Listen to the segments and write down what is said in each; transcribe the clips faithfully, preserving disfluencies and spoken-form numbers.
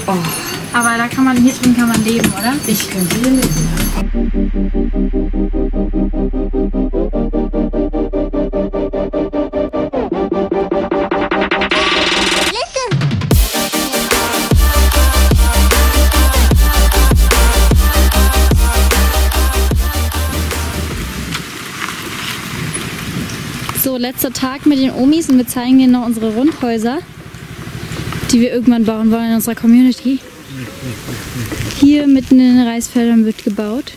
Oh. Aber da kann man, hier drin kann man leben, oder? Ich könnte hier leben, So, letzter Tag mit den Omis und wir zeigen Ihnen noch unsere Rundhäuser, die wir irgendwann bauen wollen in unserer Community. Hier mitten in den Reisfeldern wird gebaut.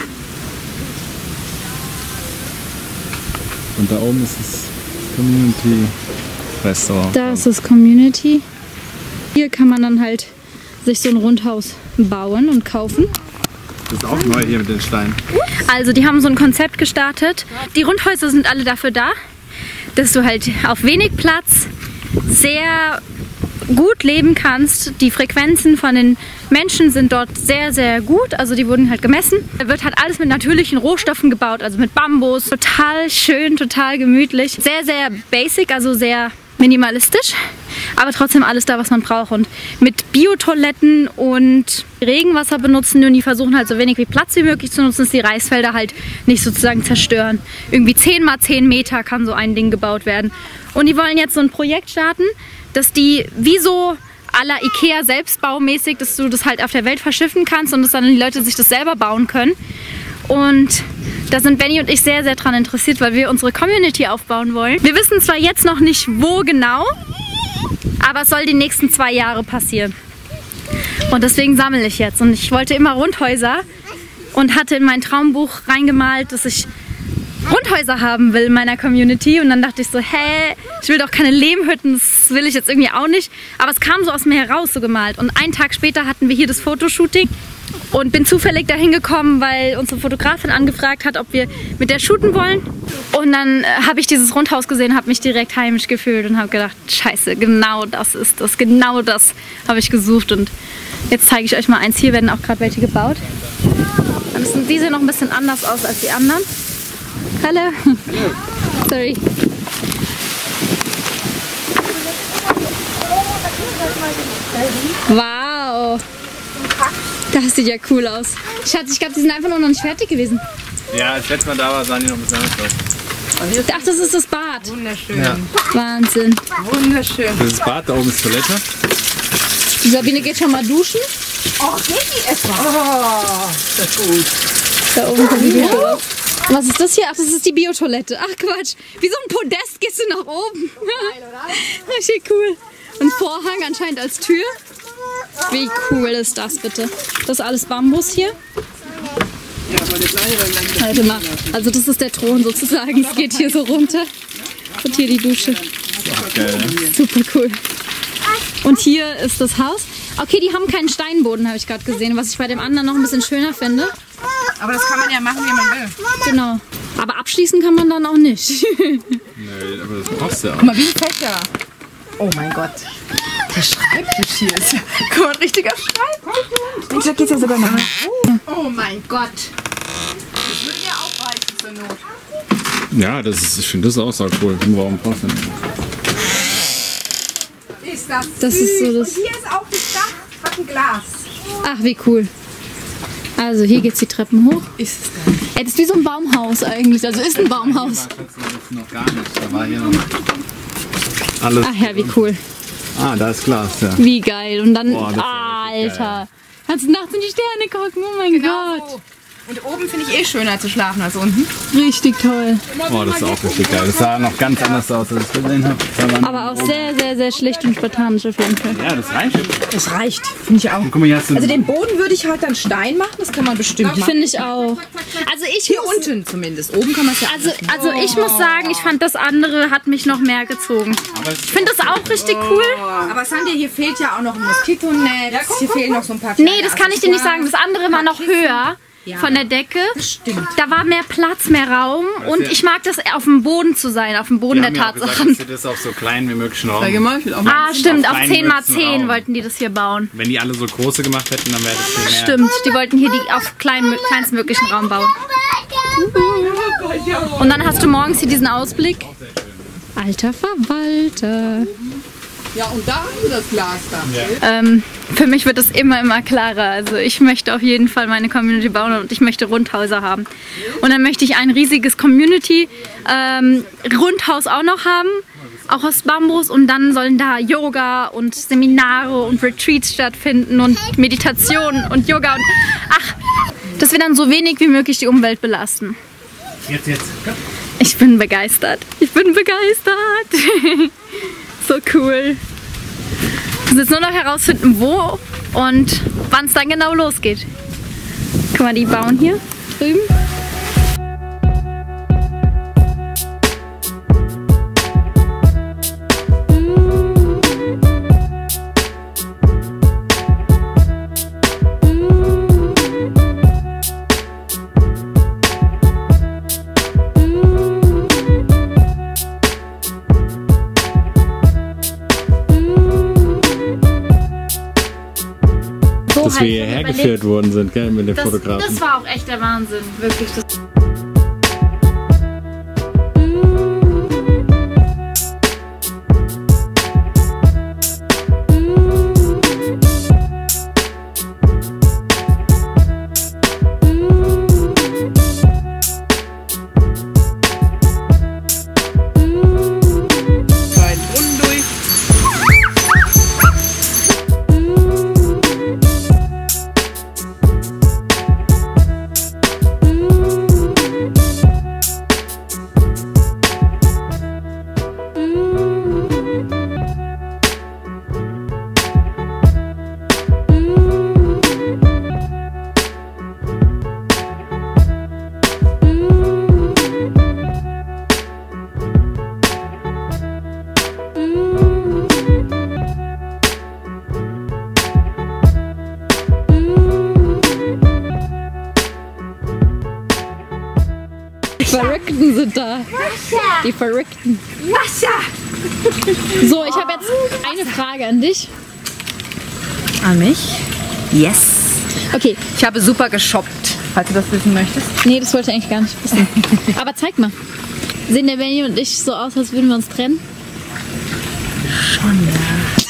Und da oben ist das Community Restaurant. Da ist das Community. Hier kann man dann halt sich so ein Rundhaus bauen und kaufen. Das ist auch neu hier mit den Steinen. Also die haben so ein Konzept gestartet. Die Rundhäuser sind alle dafür da, dass du halt auf wenig Platz sehr gut leben kannst. Die Frequenzen von den Menschen sind dort sehr, sehr gut. Also die wurden halt gemessen. Da wird halt alles mit natürlichen Rohstoffen gebaut, also mit Bambus. Total schön, total gemütlich. Sehr, sehr basic, also sehr minimalistisch. Aber trotzdem alles da, was man braucht. Und mit Biotoiletten und Regenwasser benutzen. Und die versuchen halt so wenig wie Platz wie möglich zu nutzen, dass die Reisfelder halt nicht sozusagen zerstören. Irgendwie zehn mal zehn Meter kann so ein Ding gebaut werden. Und die wollen jetzt so ein Projekt starten, dass die wie so à la Ikea selbstbaumäßig, dass du das halt auf der Welt verschiffen kannst und dass dann die Leute sich das selber bauen können. Und da sind Benny und ich sehr, sehr dran interessiert, weil wir unsere Community aufbauen wollen. Wir wissen zwar jetzt noch nicht, wo genau, aber es soll die nächsten zwei Jahre passieren. Und deswegen sammle ich jetzt. Und ich wollte immer Rundhäuser und hatte in mein Traumbuch reingemalt, dass ich Rundhäuser haben will in meiner Community. Und dann dachte ich so, hä, ich will doch keine Lehmhütten, das will ich jetzt irgendwie auch nicht. Aber es kam so aus mir heraus so gemalt. Und einen Tag später hatten wir hier das Fotoshooting und bin zufällig dahin gekommen, weil unsere Fotografin angefragt hat, ob wir mit der shooten wollen. Und dann äh, habe ich dieses Rundhaus gesehen, habe mich direkt heimisch gefühlt und habe gedacht, scheiße, genau das ist das, genau das habe ich gesucht. Und jetzt zeige ich euch mal eins. Hier werden auch gerade welche gebaut. Die sehen noch ein bisschen anders aus als die anderen. Hallo. Sorry. Wow. Das sieht ja cool aus. Schatz, ich glaube, die sind einfach noch nicht fertig gewesen. Ja, als letztes Mal da war, sahen die noch ein bisschen anders aus. Ach, das ist das Bad. Wunderschön. Ja. Wahnsinn. Wunderschön. Das ist das Bad, da oben ist Toilette. Die Sabine geht schon mal duschen. Oh, geht die erstmal. Oh, das ist gut. Da oben kommt die Dusche raus. Was ist das hier? Ach, das ist die Biotoilette. Ach Quatsch. Wie so ein Podest gehst du nach oben. Richtig cool. Und Vorhang anscheinend als Tür. Wie cool ist das bitte? Das ist alles Bambus hier. Warte mal. Also das ist der Thron sozusagen. Es geht hier so runter. Und hier die Dusche. Geil, ne? Super cool. Und hier ist das Haus. Okay, die haben keinen Steinboden, habe ich gerade gesehen. Was ich bei dem anderen noch ein bisschen schöner finde. Aber das kann man ja machen, wie man will. Genau. Aber abschließen kann man dann auch nicht. Nee, aber das brauchst du ja auch. Guck mal, wie ein Fächer. Oh mein Gott. Der Schreibtisch hier ist ja... Guck mal, ein richtiger Schreibtisch. Mensch, da geht's ja sogar noch. Oh mein Gott. Das würde ja auch reichen zur Not. Ja, das ist, ich finde das auch so cool. Warum brauchst du nicht? Ist das Das süß. ist so das- Und hier ist auch das Dach, hat ein Glas. Ach, wie cool. Also hier geht's die Treppen hoch. Ist es dann? Ey, das ist wie so ein Baumhaus eigentlich. Also ist ein Baumhaus. Noch gar nicht. Da war hier noch alles. Ach ja, wie cool. Ah, da ist Glas, ja. Wie geil. Und dann, Boah, das ist ja richtig Alter. Kannst du nachts in die Sterne gucken. Oh mein Genau Gott. so. Und oben finde ich eh schöner zu schlafen als unten. Richtig toll. Oh, das ist auch richtig geil. Das sah noch ganz anders aus, als ich gesehen habe. Aber auch sehr, sehr, sehr schlicht und spartanisch auf jeden Fall. Ja, das reicht. Das reicht, finde ich auch. Guck mal, hier hast du Also den Boden würde ich halt dann Stein machen, das kann man bestimmt machen. Finde ich auch. Also ich Hier muss, unten zumindest, oben kann man es ja... also, also ich muss sagen, ich fand das andere hat mich noch mehr gezogen. Ich finde das auch richtig cool. Aber Sandra, hier fehlt ja auch noch ein Moskitonetz, hier fehlen noch so ein paar... Nee, das kann ich dir nicht sagen. Das andere war noch höher Ja. von der Decke. Stimmt. Da war mehr Platz, mehr Raum und ich mag das auf dem Boden zu sein, auf dem Boden der Tatsachen. Gesagt, dass sie das auf so klein wie möglich Raum. Ah, stimmt, auf kleinen zehn mal Mützen zehn Raum. wollten die das hier bauen. Wenn die alle so große gemacht hätten, dann wäre das viel mehr. Stimmt, die wollten hier die auf klein, kleinstmöglichen Raum bauen. Und dann hast du morgens hier diesen Ausblick. Alter Verwalter. Ja, und da haben wir das Glas dann. Ja. Ähm, für mich wird es immer, immer klarer. Also ich möchte auf jeden Fall meine Community bauen und ich möchte Rundhäuser haben. Und dann möchte ich ein riesiges Community-Rundhaus ähm, auch noch haben, auch aus Bambus. Und dann sollen da Yoga und Seminare und Retreats stattfinden und Meditation und Yoga. Und ach, dass wir dann so wenig wie möglich die Umwelt belasten. Jetzt, jetzt. Komm. Ich bin begeistert. Ich bin begeistert. So cool. Wir müssen jetzt nur noch herausfinden, wo und wann es dann genau losgeht. Guck mal, die bauen hier drüben. Dass wir hierher geführt worden sind, gell, mit den das, Fotografen. Das war auch echt der Wahnsinn, wirklich. Das Die Verrückten sind da. Wasser. Die Verrückten. Wasser! So, ich habe jetzt eine Frage an dich. An mich? Yes. Okay. Ich habe super geshoppt, falls du das wissen möchtest. Nee, das wollte ich eigentlich gar nicht wissen. Aber zeig mal. Sehen der Benny und ich so aus, als würden wir uns trennen? Schon, ja.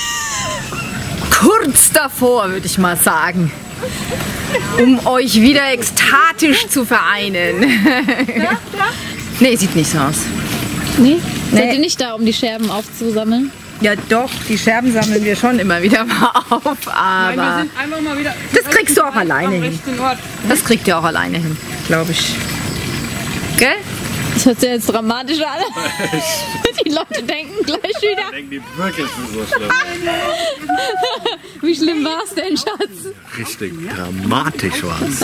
Kurz davor, würde ich mal sagen. Um euch wieder ekstatisch zu vereinen. Nee, sieht nicht so aus. Nee? Nee. Seid ihr nicht da, um die Scherben aufzusammeln? Ja doch, die Scherben sammeln wir schon immer wieder mal auf, aber Nein, wir sind einfach mal wieder das kriegst du auch alleine hin. rechten Ort. Das kriegt ihr auch alleine hin, glaube ich. Gell? Das hört sich jetzt dramatisch an. Die Leute denken gleich wieder. Denken die wirklich, es ist so schlimm. Wie schlimm war es denn, Schatz? Richtig dramatisch war es.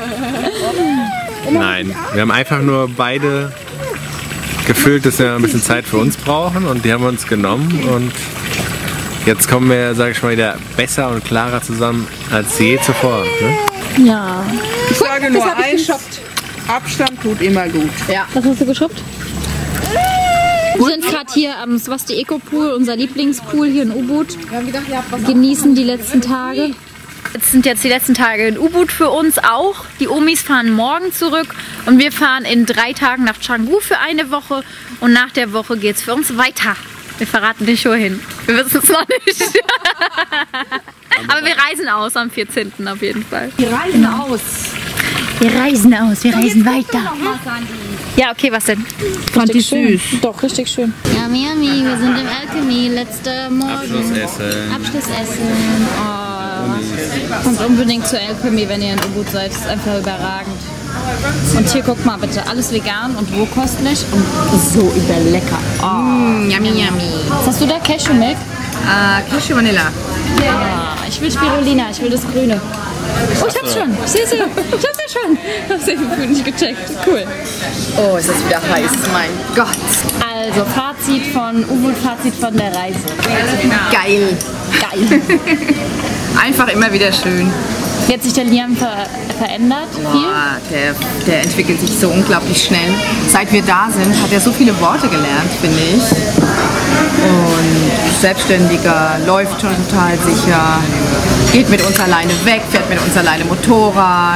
Nein, wir haben einfach nur beide gefühlt, dass wir ein bisschen Zeit für uns brauchen und die haben wir uns genommen und jetzt kommen wir, sag ich mal, wieder besser und klarer zusammen als je zuvor. Ne? Ja. Ich sage nur eins, Abstand tut immer gut. Ja. Was hast du geschubbt? Wir sind gerade hier am Swasti Eco Pool, unser Lieblingspool hier in U-Boot. Genießen die letzten Tage. Jetzt sind jetzt die letzten Tage in U-Boot für uns auch. Die Omis fahren morgen zurück und wir fahren in drei Tagen nach Canggu für eine Woche und nach der Woche geht es für uns weiter. Wir verraten nicht wohin. Wir wissen es noch nicht. Aber wir reisen aus am vierzehnten auf jeden Fall. Wir reisen aus. Wir reisen aus, wir reisen weiter. Ja, okay, was denn? Fand ich süß. Doch, richtig schön. Yummy, yummy, wir sind im Alchemy, letzter Morgen. Abschlussessen. Abschlussessen. Oh. Kommt unbedingt zu Alchemy, wenn ihr in U-Boot seid. Das ist einfach überragend. Und hier, guck mal bitte, alles vegan und rohkostlich und so überlecker. Oh. Mm, yummy, yummy. Was hast du da? Cashew Milk? Äh, Cashew Vanilla. Ja, ich will Spirulina, ich will das Grüne. Oh, ich hab's schon. Ich seh's ja. Ich hab's ja schon. Ich hab's ja nicht gecheckt. Cool. Oh, ist das wieder heiß, mein Gott. Also, Fazit von U-Boot, Fazit von der Reise. Geil. Geil. Einfach immer wieder schön. Wie hat sich der Liam ver verändert? Viel? Boah, der, der entwickelt sich so unglaublich schnell. Seit wir da sind, hat er so viele Worte gelernt, finde ich. Und selbstständiger, läuft schon total sicher, geht mit uns alleine weg, fährt mit uns alleine Motorrad,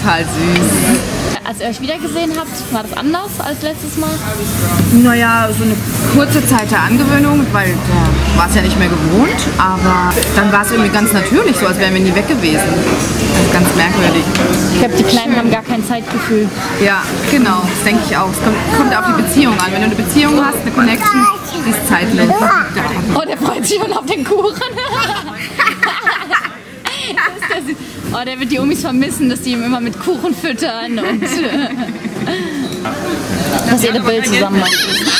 total süß. Als ihr euch wiedergesehen habt, war das anders als letztes Mal? Naja, so eine kurze Zeit der Angewöhnung, weil da war es ja nicht mehr gewohnt, aber dann war es irgendwie ganz natürlich, so als wären wir nie weg gewesen. Das ist ganz merkwürdig. Ich glaube, die Kleinen haben gar kein Zeitgefühl. Ja, genau, das denke ich auch. Es kommt, kommt auf die Beziehung an. Wenn du eine Beziehung hast, eine Connection, die ist zeitlos. Oh, der freut sich schon auf den Kuchen. Das ist der, oh, der wird die Omis vermissen, dass die ihm immer mit Kuchen füttern und äh, dass ihr das Bild zusammen macht.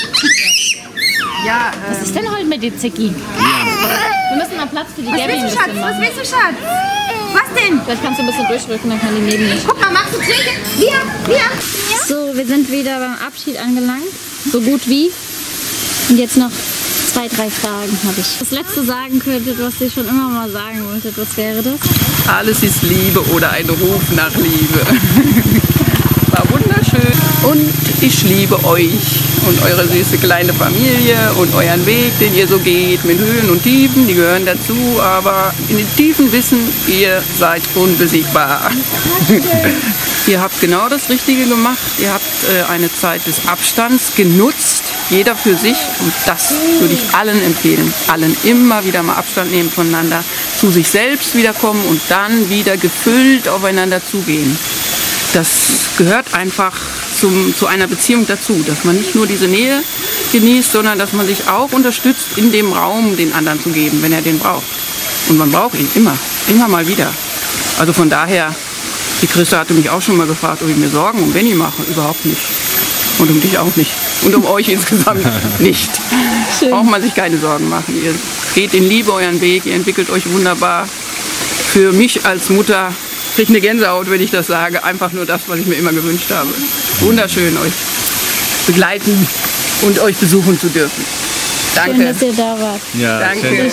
Ja, Was ist denn heute mit dir, Zicki? Wir müssen mal Platz für die Gabby ein bisschen Schatz? Was machen. willst du, Schatz? Was denn? Vielleicht kannst du ein bisschen durchrücken, dann kann die neben dich. Guck mal, magst du trinken? Wir, wir. So, wir sind wieder beim Abschied angelangt. So gut wie. Und jetzt noch zwei, drei Fragen habe ich. Das letzte sagen könntet, was ihr schon immer mal sagen wolltet, was wäre das? Alles ist Liebe oder ein Ruf nach Liebe. War wunderschön. Und ich liebe euch und eure süße kleine Familie und euren Weg, den ihr so geht, mit Höhen und Tiefen, die gehören dazu, aber in den Tiefen wissen, ihr seid unbesiegbar. Ihr habt genau das Richtige gemacht, ihr habt äh, eine Zeit des Abstands genutzt, jeder für sich, und das würde ich allen empfehlen, allen immer wieder mal Abstand nehmen voneinander, zu sich selbst wiederkommen und dann wieder gefüllt aufeinander zugehen. Das gehört einfach zum, zu einer Beziehung dazu, dass man nicht nur diese Nähe genießt, sondern dass man sich auch unterstützt, in dem Raum den anderen zu geben, wenn er den braucht. Und man braucht ihn immer, immer mal wieder. Also von daher, die Christa hatte mich auch schon mal gefragt, ob ich mir Sorgen um Benni mache. Überhaupt nicht. Und um dich auch nicht. Und um euch insgesamt nicht. Schön. Braucht man sich keine Sorgen machen. Ihr geht in Liebe euren Weg, ihr entwickelt euch wunderbar. Für mich als Mutter kriege ich eine Gänsehaut, wenn ich das sage. Einfach nur das, was ich mir immer gewünscht habe. Wunderschön, euch begleiten und euch besuchen zu dürfen. Danke. Schön, dass ihr da wart. Ja, Danke. schön.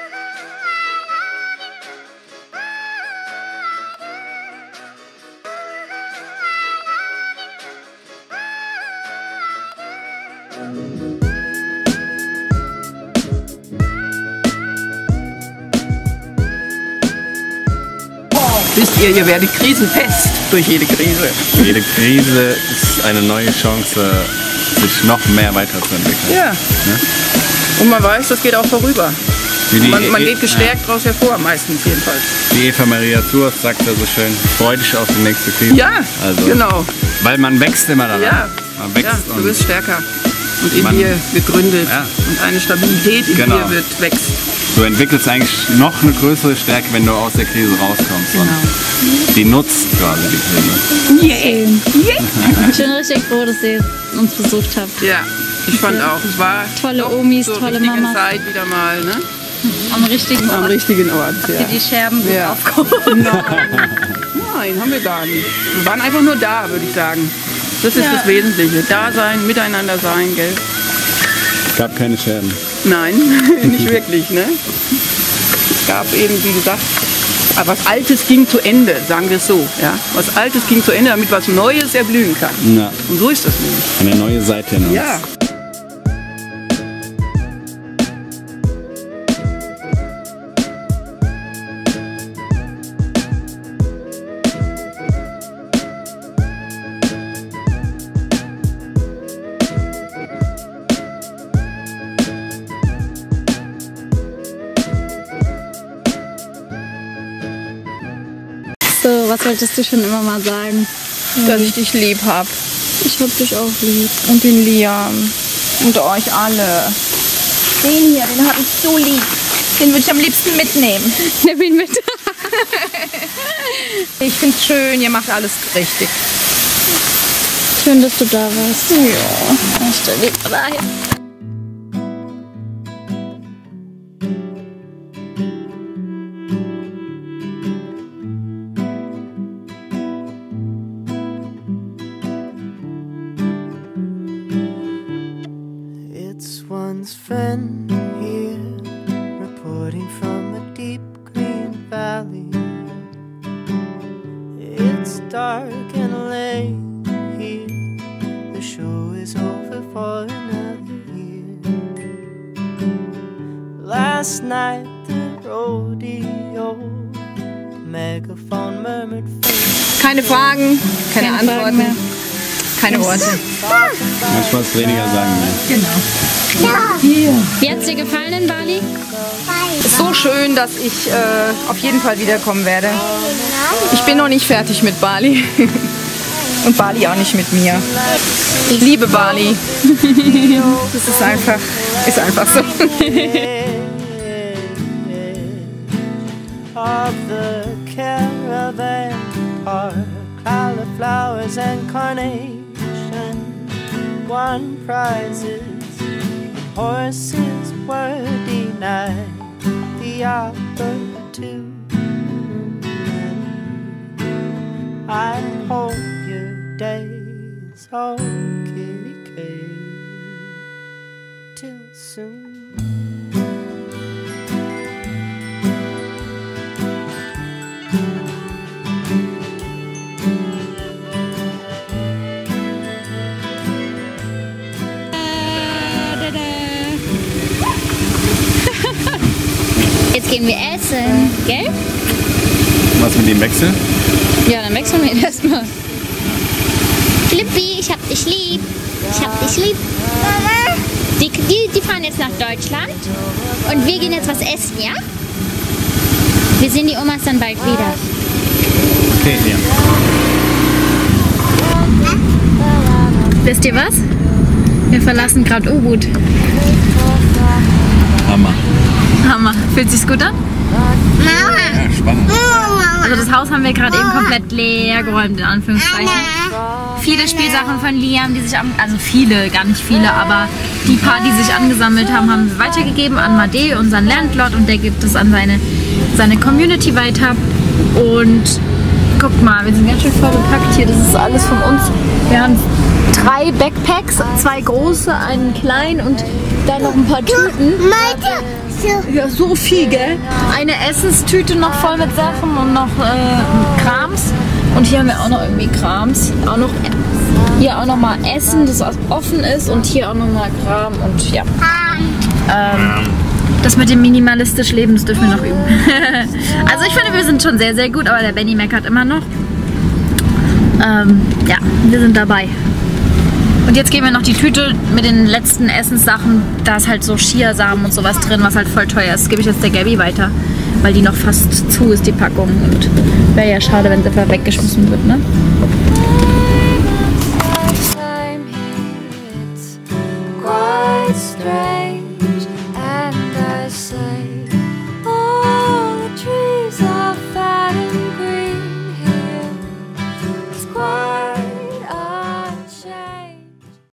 Wisst ihr, ihr werdet krisenfest durch jede Krise. Jede Krise ist eine neue Chance, sich noch mehr weiterzuentwickeln. Ja. Und man weiß, das geht auch vorüber. Wie die Man, man E- geht gestärkt daraus hervor, meistens jedenfalls. Die Eva Maria Tours sagt ja so schön, freu dich auf die nächste Krise. Ja, also, genau. Weil man wächst immer daran. Ja, Man wächst ja du und bist stärker. Und in man- dir gegründet. Ja. Und eine Stabilität in Genau. dir wird, wächst. du entwickelst eigentlich noch eine größere Stärke, wenn du aus der Krise rauskommst. Genau. Und die nutzt quasi die Krise. Yeah. Ich bin richtig froh, dass ihr uns besucht habt. Ja, ich fand auch. Es war Tolle doch Omis, zur tolle richtigen Mamas. Zeit wieder mal, ne? Am richtigen Am Ort. richtigen Ort. Ja. Die Scherben gut Ja. aufgehoben. Nein, haben wir gar nicht. Wir waren einfach nur da, würde ich sagen. Das ist das Wesentliche. Da sein, miteinander sein, gell? Es gab keine Scherben. Nein, nicht wirklich, ne? Es gab eben, wie gesagt, was Altes ging zu Ende, sagen wir es so. Ja? Was Altes ging zu Ende, damit was Neues erblühen kann. Ja, Und so ist das nämlich. eine neue Seite in uns. Ja. So, was wolltest du schon immer mal sagen? Dass ich dich lieb hab. Ich hab dich auch lieb. Und den Liam. Und euch alle. Den hier, den hab ich so lieb. Den würde ich am liebsten mitnehmen. Nimm ihn mit. Ich find's schön, ihr macht alles richtig. Schön, dass du da warst. Ja. Ich stell dich dahin. It's one's friend here, reporting from a deep green valley. It's dark and late here, the show is over for another year. Last night the rodeo megaphone murmured faint. Keine Fragen, keine, keine Antworten, Fragen mehr. Keine Worte. Manchmal ist weniger sagen mehr. Genau. Ja. Wie hat es dir gefallen in Bali? Ist so schön, dass ich äh, auf jeden Fall wiederkommen werde. Ich bin noch nicht fertig mit Bali. Und Bali auch nicht mit mir. Ich liebe Bali. Das ist einfach, ist einfach so. Of the caravan park, cauliflowers and carnation won prizes, horses were denied the opportunity. I hope your days, oh kitty cake, till soon. Jetzt gehen wir essen, gell? Was mit dem Wechsel? Ja, dann wechseln wir erstmal. Flippi, ich hab dich lieb. Ich hab dich lieb. Mama. Die, die, die fahren jetzt nach Deutschland und wir gehen jetzt was essen, ja? Wir sehen die Omas dann bald wieder. Okay, ja. Wisst ihr was? Wir verlassen gerade U-Boot. Hammer. Hammer. Fühlt sich's gut an? Ja, spannend. Also das Haus haben wir gerade eben komplett leer geräumt, in Anführungszeichen. Viele Spielsachen von Liam, die sich, an, also viele, gar nicht viele, aber die paar, die sich angesammelt haben, haben wir weitergegeben an Made, unseren Landlord, und der gibt es an seine, seine Community weiter. Und guckt mal, wir sind ganz schön voll bepackt hier, das ist alles von uns. Wir haben drei Backpacks, zwei große, einen kleinen und dann noch ein paar Tüten. Ja, so viel, gell? Eine Essenstüte noch voll mit Sachen und noch äh, Krams. Und hier haben wir auch noch irgendwie Krams. Auch noch, hier auch noch mal Essen, das offen ist. Und hier auch noch mal Kram. Und ja. Ähm, das mit dem minimalistisch Leben, das dürfen wir noch üben. Also ich finde, wir sind schon sehr, sehr gut. Aber der Benny meckert immer noch. Ähm, ja, wir sind dabei. Und jetzt geben wir noch die Tüte mit den letzten Essenssachen. Da ist halt so Chiasamen und sowas drin, was halt voll teuer ist. Das gebe ich jetzt der Gabby weiter, weil die noch fast zu ist, die Packung. Und wäre ja schade, wenn sie einfach weggeschmissen wird, ne? Quite strange.